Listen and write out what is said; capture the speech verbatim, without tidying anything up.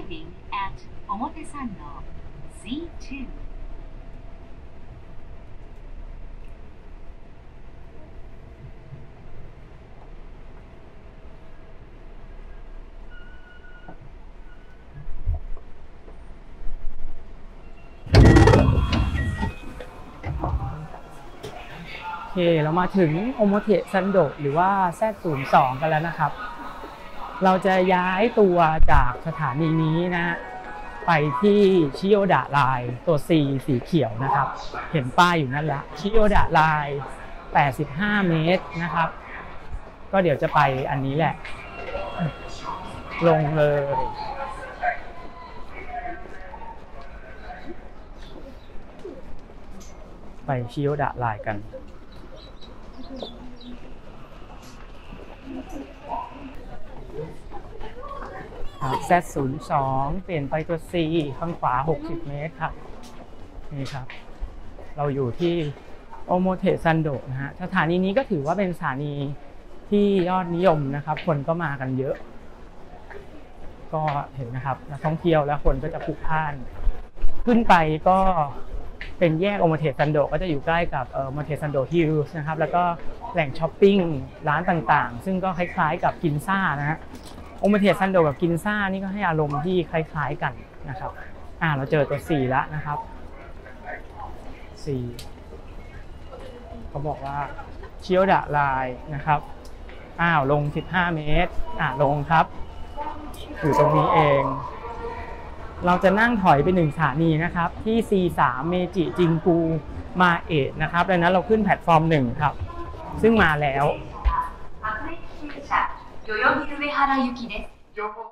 Arriving at Omotesando ซี ทูโอเคเรามาถึงโอโมเทซันโดะหรือว่า แซด ศูนย์ สอง กันแล้วนะครับเราจะย้ายตัวจากสถานีนี้นะไปที่ชิโยดะไลน์ตัว C สีเขียวนะครับเห็นป้ายอยู่นั่นละชิโยดะไลน์แปดสิบห้าเมตรนะครับก็เดี๋ยวจะไปอันนี้แหละลงเลยไปชิโยดะไลน์กันครับ แซด ศูนย์ สอง เปลี่ยนไปตัว C ข้างขวาหกสิบเมตรครับนี่ครับเราอยู่ที่โอโมเทซันโดะนะฮะสถานีนี้ก็ถือว่าเป็นสถานีที่ยอดนิยมนะครับคนก็มากันเยอะก็เห็นนะครับนักท่องเที่ยวแล้วคนก็จะพลุกพล่านขึ้นไปก็เป็นแยกโอโมเทซันโดะก็จะอยู่ใกล้กับโอโมเทซันโดะฮิลส์นะครับแล้วก็แหล่งช้อปปิ้งร้านต่างๆซึ่งก็คล้ายๆกับกินซ่านะฮะโอโมเทซันโดะกับกินซ่านี่ก็ให้อารมณ์ที่คล้ายๆกันนะครับอ่าเราเจอตัวสี่แล้วนะครับสี่เขาบอกว่าเชียวดะไลน์นะครับอ้าวลงสิบห้าเมตรอ่าลงครับอยู่ตรงนี้เองเราจะนั่งถอยไปหนึ่งสถานีนะครับที่ ซี สาม เมจิจิงกูมาเอะนะครับดังนั้นเราขึ้นแพลตฟอร์มหนึ่งครับซึ่งมาแล้ว代々木上原行きです。